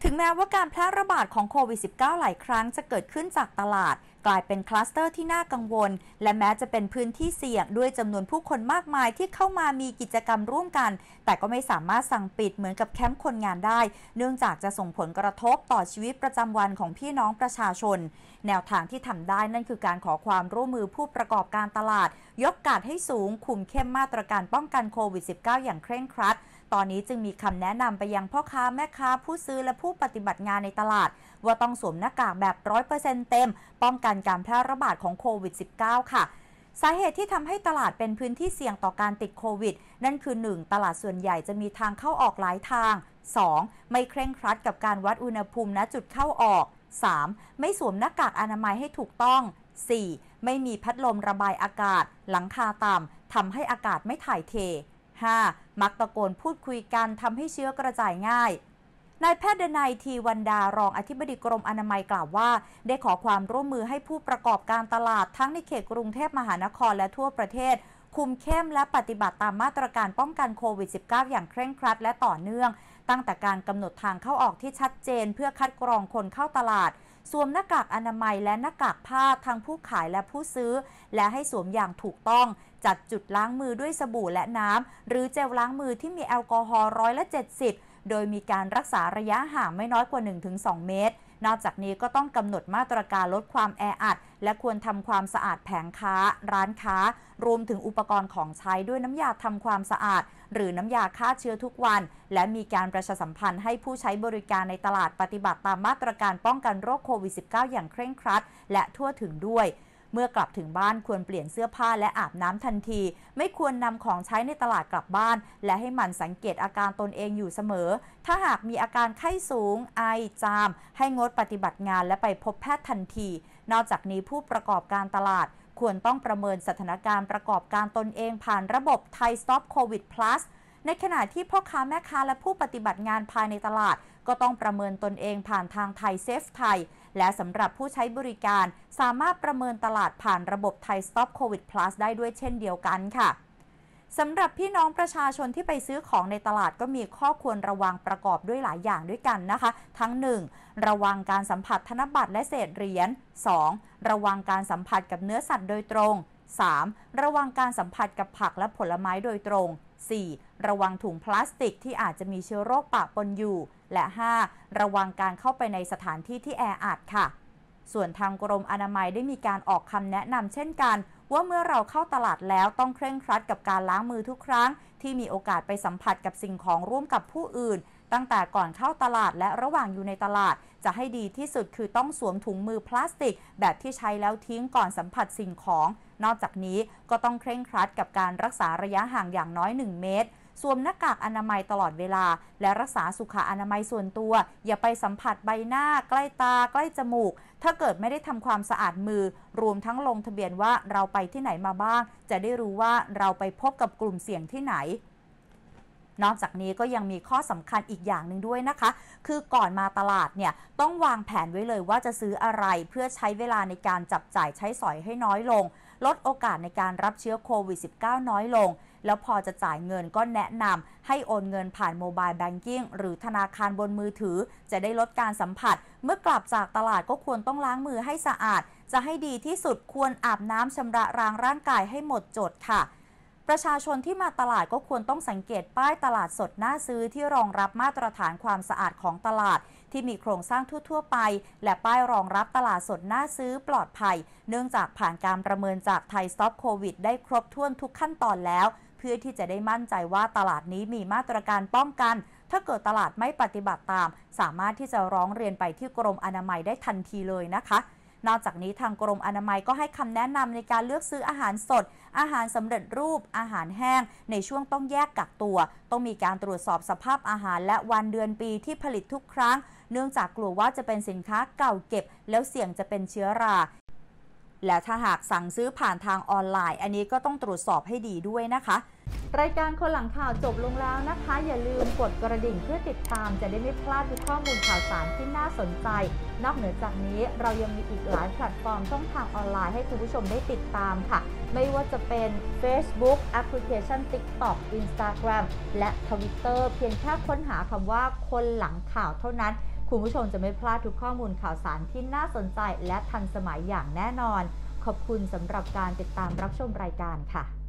ถึงแม้ว่าการแพร่ระบาดของโควิด -19 หลายครั้งจะเกิดขึ้นจากตลาดกลายเป็นคลัสเตอร์ที่น่ากังวลและแม้จะเป็นพื้นที่เสี่ยงด้วยจำนวนผู้คนมากมายที่เข้ามามีกิจกรรมร่วมกันแต่ก็ไม่สามารถสั่งปิดเหมือนกับแคมป์คนงานได้เนื่องจากจะส่งผลกระทบต่อชีวิตประจำวันของพี่น้องประชาชนแนวทางที่ทำได้นั่นคือการขอความร่วมมือผู้ประกอบการตลาดยกกาดให้สูงคุมเข้มมาตรการป้องกันโควิด -19 อย่างเคร่งครัดตอนนี้จึงมีคำแนะนำไปยังพ่อค้าแม่ค้าผู้ซื้อและผู้ปฏิบัติงานในตลาดว่าต้องสวมหน้ากากแบบ 100% เต็มป้องกันการแพร่ระบาดของโควิด -19 ค่ะสาเหตุที่ทำให้ตลาดเป็นพื้นที่เสี่ยงต่อการติดโควิดนั่นคือ 1. ตลาดส่วนใหญ่จะมีทางเข้าออกหลายทาง 2. ไม่เคร่งครัดกับการวัดอุณหภูมิณจุดเข้าออก 3. ไม่สวมหน้ากากอนามัยให้ถูกต้อง 4. ไม่มีพัดลมระบายอากาศหลังคาต่ำทำให้อากาศไม่ถ่ายเท 5. มักตะโกนพูดคุยกันทำให้เชื้อกระจายง่ายนายแพทย์ดนัย ทีวันดารองอธิบดีกรมอนามัยกล่าวว่าได้ขอความร่วมมือให้ผู้ประกอบการตลาดทั้งในเขตกรุงเทพมหานครและทั่วประเทศคุมเข้มและปฏิบัติตามมาตรการป้องกันโควิด -19 อย่างเคร่งครัดและต่อเนื่องตั้งแต่การกำหนดทางเข้าออกที่ชัดเจนเพื่อคัดกรองคนเข้าตลาดสวมหน้ากากอนามัยและหน้ากากผ้าทั้งผู้ขายและผู้ซื้อและให้สวมอย่างถูกต้องจัดจุดล้างมือด้วยสบู่และน้ำหรือเจลล้างมือที่มีแอลกอฮอล์70%โดยมีการรักษาระยะห่างไม่น้อยกว่า 1-2 เมตรนอกจากนี้ก็ต้องกำหนดมาตรการลดความแออัดและควรทำความสะอาดแผงค้าร้านค้ารวมถึงอุปกรณ์ของใช้ด้วยน้ำยาทำความสะอาดหรือน้ำยาฆ่าเชื้อทุกวันและมีการประชาสัมพันธ์ให้ผู้ใช้บริการในตลาดปฏิบัติตามมาตรการป้องกันโรคโควิด -19 อย่างเคร่งครัดและทั่วถึงด้วยเมื่อกลับถึงบ้านควรเปลี่ยนเสื้อผ้าและอาบน้ำทันทีไม่ควรนำของใช้ในตลาดกลับบ้านและให้หมั่นสังเกตอาการตนเองอยู่เสมอถ้าหากมีอาการไข้สูงไอจามให้งดปฏิบัติงานและไปพบแพทย์ทันทีนอกจากนี้ผู้ประกอบการตลาดควรต้องประเมินสถานการณ์ประกอบการตนเองผ่านระบบ Thai Stop COVID Plus ในขณะที่พ่อค้าแม่ค้าและผู้ปฏิบัติงานภายในตลาดก็ต้องประเมินตนเองผ่านทางไทยเซฟไทยและสำหรับผู้ใช้บริการสามารถประเมินตลาดผ่านระบบ Thai Stop COVID Plus ได้ด้วยเช่นเดียวกันค่ะสำหรับพี่น้องประชาชนที่ไปซื้อของในตลาดก็มีข้อควรระวังประกอบด้วยหลายอย่างด้วยกันนะคะทั้ง 1. ระวังการสัมผัสธนบัตรและเศษเหรียญ 2. ระวังการสัมผัสกับเนื้อสัตว์โดยตรง 3. ระวังการสัมผัสกับผักและผลไม้โดยตรง 4. ระวังถุงพลาสติกที่อาจจะมีเชื้อโรคปะปนอยู่และ 5. ระวังการเข้าไปในสถานที่ที่แออัดค่ะส่วนทางกรมอนามัยได้มีการออกคำแนะนำเช่นกันว่าเมื่อเราเข้าตลาดแล้วต้องเคร่งครัดกับการล้างมือทุกครั้งที่มีโอกาสไปสัมผัสกับสิ่งของร่วมกับผู้อื่นตั้งแต่ก่อนเข้าตลาดและระหว่างอยู่ในตลาดจะให้ดีที่สุดคือต้องสวมถุงมือพลาสติกแบบที่ใช้แล้วทิ้งก่อนสัมผัสสิ่งของนอกจากนี้ก็ต้องเคร่งครัดกับการรักษาระยะห่างอย่างน้อย1 เมตรสวมหน้ากากอนามัยตลอดเวลาและรักษาสุขอนามัยส่วนตัวอย่าไปสัมผัสใบหน้าใกล้ตาใกล้จมูกถ้าเกิดไม่ได้ทำความสะอาดมือรวมทั้งลงทะเบียนว่าเราไปที่ไหนมาบ้างจะได้รู้ว่าเราไปพบกับกลุ่มเสี่ยงที่ไหนนอกจากนี้ก็ยังมีข้อสำคัญอีกอย่างหนึ่งด้วยนะคะคือก่อนมาตลาดเนี่ยต้องวางแผนไว้เลยว่าจะซื้ออะไรเพื่อใช้เวลาในการจับจ่ายใช้สอยให้น้อยลงลดโอกาสในการรับเชื้อโควิด -19 น้อยลงแล้วพอจะจ่ายเงินก็แนะนำให้โอนเงินผ่านโมบายแบงกิ้งหรือธนาคารบนมือถือจะได้ลดการสัมผัสเมื่อกลับจากตลาดก็ควรต้องล้างมือให้สะอาดจะให้ดีที่สุดควรอาบน้ำชำระล้างร่างกายให้หมดจดค่ะประชาชนที่มาตลาดก็ควรต้องสังเกตป้ายตลาดสดน่าซื้อที่รองรับมาตรฐานความสะอาดของตลาดที่มีโครงสร้างทั่วๆไปและป้ายรองรับตลาดสดน่าซื้อปลอดภัยเนื่องจากผ่านการประเมินจาก Thai Stop COVID ได้ครบถ้วนทุกขั้นตอนแล้วเพื่อที่จะได้มั่นใจว่าตลาดนี้มีมาตรการป้องกันถ้าเกิดตลาดไม่ปฏิบัติตามสามารถที่จะร้องเรียนไปที่กรมอนามัยได้ทันทีเลยนะคะนอกจากนี้ทางกรมอนามัยก็ให้คำแนะนำในการเลือกซื้ออาหารสดอาหารสำเร็จรูปอาหารแห้งในช่วงต้องแยกกักตัวต้องมีการตรวจสอบสภาพอาหารและวันเดือนปีที่ผลิตทุกครั้งเนื่องจากกลัวว่าจะเป็นสินค้าเก่าเก็บแล้วเสี่ยงจะเป็นเชื้อราและถ้าหากสั่งซื้อผ่านทางออนไลน์อันนี้ก็ต้องตรวจสอบให้ดีด้วยนะคะรายการคนหลังข่าวจบลงแล้วนะคะอย่าลืมกดกระดิ่งเพื่อติดตามจะได้ไม่พลาดทุกข้อมูลข่าวสารที่น่าสนใจนอกเหนือจากนี้เรายังมีอีกหลายแพลตฟอร์มช่องทางออนไลน์ให้คุณผู้ชมได้ติดตามค่ะไม่ว่าจะเป็น Facebook แอปพลิเคชัน TikTok Instagram และ Twitter เพียงแค่ค้นหาคำว่าคนหลังข่าวเท่านั้นคุณผู้ชมจะไม่พลาดทุกข้อมูลข่าวสารที่น่าสนใจและทันสมัยอย่างแน่นอนขอบคุณสำหรับการติดตามรับชมรายการค่ะ